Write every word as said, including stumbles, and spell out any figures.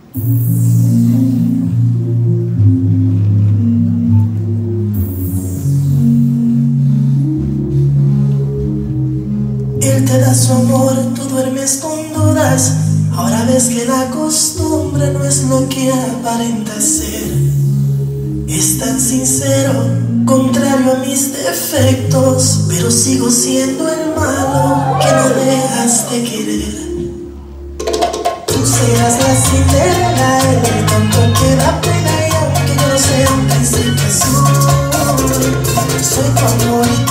Él te da su amor, tú duermes con dudas. Ahora ves que la costumbre no es lo que aparenta ser. Es tan sincero, contrario a mis defectos, pero sigo siendo el malo que no dejas de querer. Tú serás la Cinderela, el tonto que da pena, y aunque yo no sea un príncipe azul, soy tu amor y